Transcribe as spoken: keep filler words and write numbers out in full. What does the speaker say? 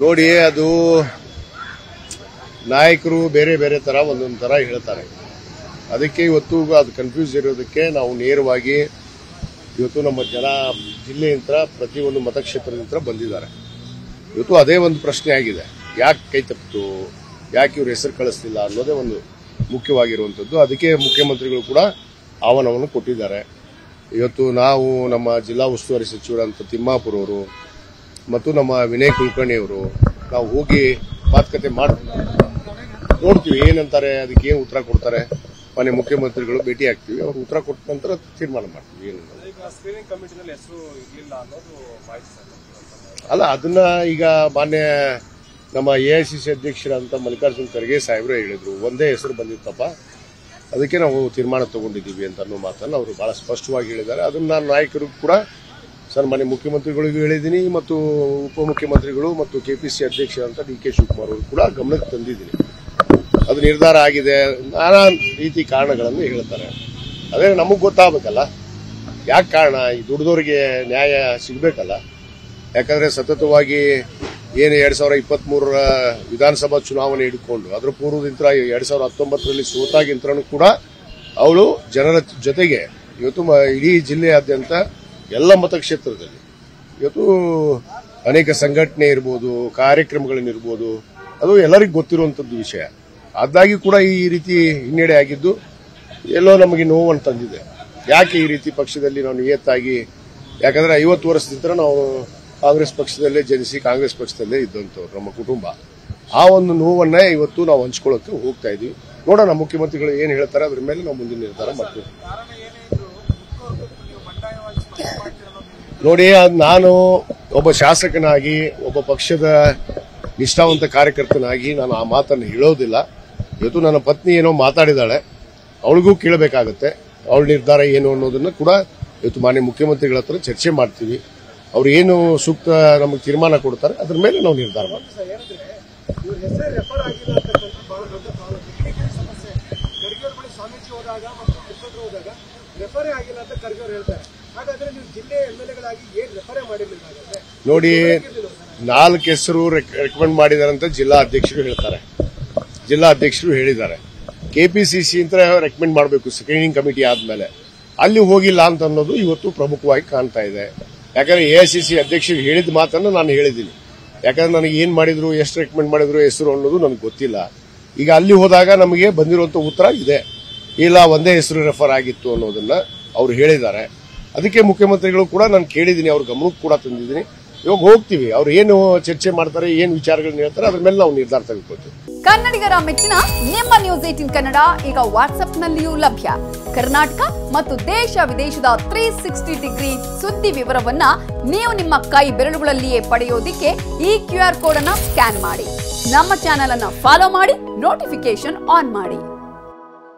ನೋಡಿ, ಅದು ನಾಯಕರು ಬೇರೆ ಬೇರೆ ತರ ಒಂದೊಂದು ತರ ಹೇಳ್ತಾರೆ. ಅದಕ್ಕೆ ಇವತ್ತು ಅದು ಕನ್ಫ್ಯೂಸ್ ಇರೋದಕ್ಕೆ ನಾವು ನೇರವಾಗಿ ಇವತ್ತು ನಮ್ಮ ಜನ ಜಿಲ್ಲೆಯಿಂದ ಪ್ರತಿಯೊಂದು ಮತಕ್ಷೇತ್ರದಿಂದ ಬಂದಿದ್ದಾರೆ. ಇವತ್ತು ಅದೇ ಒಂದು ಪ್ರಶ್ನೆ ಆಗಿದೆ, ಯಾಕೆ ಕೈ ತಪ್ಪಿತು, ಯಾಕೆ ಇವ್ರ ಹೆಸರು ಕಳಿಸ್ತಿಲ್ಲ ಅನ್ನೋದೇ ಒಂದು ಮುಖ್ಯವಾಗಿರುವಂಥದ್ದು. ಅದಕ್ಕೆ ಮುಖ್ಯಮಂತ್ರಿಗಳು ಕೂಡ ಆಹ್ವಾನವನ್ನು ಕೊಟ್ಟಿದ್ದಾರೆ. ಇವತ್ತು ನಾವು ನಮ್ಮ ಜಿಲ್ಲಾ ಉಸ್ತುವಾರಿ ಸಚಿವರಂತ ತಿಮ್ಮಾಪುರ ಅವರು ಮತ್ತು ನಮ್ಮ ವಿನಯ್ ಕುಲಕರ್ಣಿ ಅವರು ನಾವು ಹೋಗಿ ಮಾತುಕತೆ ಮಾಡ್ತೀವಿ, ನೋಡ್ತೀವಿ ಏನಂತಾರೆ, ಅದಕ್ಕೆ ಏನು ಉತ್ತರ ಕೊಡ್ತಾರೆ. ಮನೆ ಮುಖ್ಯಮಂತ್ರಿಗಳು ಭೇಟಿ ಆಗ್ತೀವಿ, ಅವ್ರು ಉತ್ತರ ಕೊಟ್ಟ ನಂತರ ತೀರ್ಮಾನ ಮಾಡ್ತೀವಿ. ಏನು ಅಲ್ಲ, ಅದನ್ನ ಈಗ ಮಾನ್ಯ ನಮ್ಮ ಎ ಐ ಸಿ ಸಿ ಅಧ್ಯಕ್ಷರಂತ ಮಲ್ಲಿಕಾರ್ಜುನ್ ಖರ್ಗೆ ಸಾಹೇಬ್ರು ಹೇಳಿದ್ರು, ಒಂದೇ ಹೆಸರು ಬಂದಿತ್ತಪ್ಪ, ಅದಕ್ಕೆ ನಾವು ತೀರ್ಮಾನ ತಗೊಂಡಿದ್ದೀವಿ ಅಂತ ಅನ್ನೋ ಮಾತನ್ನು ಅವರು ಬಹಳ ಸ್ಪಷ್ಟವಾಗಿ ಹೇಳಿದ್ದಾರೆ. ಅದನ್ನ ನಾನು ನಾಯಕರು ಕೂಡ ಸರ್ ಮನೆ ಮುಖ್ಯಮಂತ್ರಿಗಳಿಗೂ ಹೇಳಿದ್ದೀನಿ ಮತ್ತು ಉಪಮುಖ್ಯಮಂತ್ರಿಗಳು ಮತ್ತು ಕೆಪಿಸಿ ಅಧ್ಯಕ್ಷರಂತ ಡಿ ಕೆ ಶಿವಕುಮಾರ್ ಅವರು ಕೂಡ ಗಮನಕ್ಕೆ ತಂದಿದ್ದೀನಿ. ಅದು ನಿರ್ಧಾರ ಆಗಿದೆ, ನಾನಾ ರೀತಿ ಕಾರಣಗಳನ್ನು ಹೇಳ್ತಾರೆ. ಅದೇ ನಮಗ್ ಗೊತ್ತಾಗಬೇಕಲ್ಲ ಯಾಕೆ ಕಾರಣ, ಈ ದುಡಿದವರಿಗೆ ನ್ಯಾಯ ಸಿಗಬೇಕಲ್ಲ. ಯಾಕಂದ್ರೆ ಸತತವಾಗಿ ಏನು ಎರಡ್ ಸಾವಿರದ ಇಪ್ಪತ್ತ್ ಮೂರರ ವಿಧಾನಸಭಾ ಚುನಾವಣೆ ಹಿಡ್ಕೊಂಡು ಅದರ ಪೂರ್ವದಿಂದ ಎರಡ್ ಸಾವಿರದ ಹತ್ತೊಂಬತ್ತರಲ್ಲಿ ಸೋತಾಗಿಂತನೂ ಕೂಡ ಅವಳು ಜನರ ಜೊತೆಗೆ ಇವತ್ತು ಇಡೀ ಜಿಲ್ಲೆಯಾದ್ಯಂತ ಎಲ್ಲ ಮತಕ್ಷೇತ್ರದಲ್ಲಿ ಇವತ್ತು ಅನೇಕ ಸಂಘಟನೆ ಇರ್ಬೋದು, ಕಾರ್ಯಕ್ರಮಗಳನ್ನಿರ್ಬೋದು, ಅದು ಎಲ್ಲರಿಗೂ ಗೊತ್ತಿರುವಂತದ್ದು ವಿಷಯ. ಅದಾಗಿ ಕೂಡ ಈ ರೀತಿ ಹಿನ್ನಡೆ ಆಗಿದ್ದು ಎಲ್ಲೋ ನಮಗೆ ನೋವನ್ನು ತಂದಿದೆ. ಯಾಕೆ ಈ ರೀತಿ ಪಕ್ಷದಲ್ಲಿ ನಾವು ನಿಯತ್ತಾಗಿ, ಯಾಕಂದ್ರೆ ಐವತ್ತು ವರ್ಷದಿಂದ ನಾವು ಕಾಂಗ್ರೆಸ್ ಪಕ್ಷದಲ್ಲೇ ಜನಿಸಿ ಕಾಂಗ್ರೆಸ್ ಪಕ್ಷದಲ್ಲೇ ಇದ್ದಂಥವ್ರು ನಮ್ಮ ಕುಟುಂಬ. ಆ ಒಂದು ನೋವನ್ನ ಇವತ್ತು ನಾವು ಹಂಚ್ಕೊಳ್ಳೋಕೆ ಹೋಗ್ತಾ ಇದೀವಿ. ನೋಡೋಣ ಮುಖ್ಯಮಂತ್ರಿಗಳು ಏನ್ ಹೇಳ್ತಾರೆ, ಅದ್ರ ಮೇಲೆ ನಾವು ಮುಂದಿನ ನಿರ್ಧಾರ ಮಾಡ್ತೀವಿ. ನೋಡಿ, ನಾನು ಒಬ್ಬ ಶಾಸಕನಾಗಿ, ಒಬ್ಬ ಪಕ್ಷದ ನಿಷ್ಠಾವಂತ ಕಾರ್ಯಕರ್ತನಾಗಿ ನಾನು ಆ ಮಾತನ್ನು ಹೇಳೋದಿಲ್ಲ. ಇವತ್ತು ನನ್ನ ಪತ್ನಿ ಏನೋ ಮಾತಾಡಿದಾಳೆ, ಅವಳಿಗೂ ಕೇಳಬೇಕಾಗತ್ತೆ, ಅವಳ ನಿರ್ಧಾರ ಏನು ಅನ್ನೋದನ್ನ ಕೂಡ ಇವತ್ತು ಮಾನ್ಯ ಮುಖ್ಯಮಂತ್ರಿಗಳ ಹತ್ರ ಚರ್ಚೆ ಮಾಡ್ತೀವಿ. ಅವ್ರು ಏನು ಸೂಕ್ತ ನಮಗೆ ತೀರ್ಮಾನ ಕೊಡ್ತಾರೆ, ಅದ್ರ ಮೇಲೆ ನಾವು ನಿರ್ಧಾರ ಮಾಡ್ತೀವಿ. ನೋಡಿ, ನಾಲ್ಕು ಹೆಸರು ರೆಕಮೆಂಡ್ ಮಾಡಿದಾರಂತ ಜಿಲ್ಲಾ ಅಧ್ಯಕ್ಷರು ಹೇಳ್ತಾರೆ, ಜಿಲ್ಲಾ ಅಧ್ಯಕ್ಷರು ಹೇಳಿದ್ದಾರೆ. ಕೆಪಿಸಿಸಿ ಅಂತ ರೆಕಮೆಂಡ್ ಮಾಡಬೇಕು ಸ್ಕ್ರೀನಿಂಗ್ ಕಮಿಟಿ ಆದ್ಮೇಲೆ, ಅಲ್ಲಿ ಹೋಗಿಲ್ಲ ಅಂತ ಅನ್ನೋದು ಇವತ್ತು ಪ್ರಮುಖವಾಗಿ ಕಾಣ್ತಾ ಇದೆ. ಯಾಕಂದ್ರೆ ಎಐಸಿಸಿ ಅಧ್ಯಕ್ಷರು ಹೇಳಿದ ಮಾತನ್ನು ನಾನು ಹೇಳಿದ್ದೀನಿ. ಯಾಕಂದ್ರೆ ನನಗೆ ಏನ್ ಮಾಡಿದ್ರು, ಎಷ್ಟು ರೆಕಮೆಂಡ್ ಮಾಡಿದ್ರು ಹೆಸರು ಅನ್ನೋದು ನನಗೆ ಗೊತ್ತಿಲ್ಲ. ಈಗ ಅಲ್ಲಿ ಹೋದಾಗ ನಮಗೆ ಬಂದಿರುವಂತ ಉತ್ತರ ಇದೆ, ಇಲ್ಲ ಒಂದೇ ಹೆಸರು ರೆಫರ್ ಆಗಿತ್ತು ಅನ್ನೋದನ್ನ ಅವ್ರು ಹೇಳಿದ್ದಾರೆ. ಅದಕ್ಕೆ ಮುಖ್ಯಮಂತ್ರಿಗಳು ಕೂಡ ನಾನು ಕೇಳಿದ್ದೀನಿ, ಅವ್ರ ಗಮನಕ್ಕೆ ಕೂಡ ತಂದಿದ್ದೀನಿ. ಇವಾಗ ಹೋಗ್ತೀವಿ, ಅವ್ರು ಏನು ಚರ್ಚೆ ಮಾಡ್ತಾರೆ, ಏನ್ ವಿಚಾರಗಳನ್ನ ಹೇಳ್ತಾರೆ, ಅದ್ರ ಮೇಲೆ ನಾವು ನಿರ್ಧಾರ ತೆಗೆದುಕೊಳ್ತೀವಿ. ಕನ್ನಡಿಗರ ಮೆಚ್ಚಿನ ನಿಮ್ಮ ನ್ಯೂಸ್ ಏಟೀನ್ ಕನ್ನಡ ಈಗ ವಾಟ್ಸ್ಆಪ್ನಲ್ಲಿಯೂ ಲಭ್ಯ. ಕರ್ನಾಟಕ ಮತ್ತು ದೇಶ ವಿದೇಶದ ತ್ರೀ ಸಿಕ್ಸ್ಟಿ ಡಿಗ್ರಿ ಸುದ್ದಿ ವಿವರವನ್ನ ನೀವು ನಿಮ್ಮ ಕೈ ಬೆರಳುಗಳಲ್ಲಿಯೇ ಪಡೆಯೋದಿಕ್ಕೆ ಈ ಕ್ಯೂ ಆರ್ ಕೋಡ್ ಅನ್ನ ಸ್ಕ್ಯಾನ್ ಮಾಡಿ, ನಮ್ಮ ಚಾನೆಲ್ ಅನ್ನ ಫಾಲೋ ಮಾಡಿ, ನೋಟಿಫಿಕೇಶನ್ ಆನ್ ಮಾಡಿ.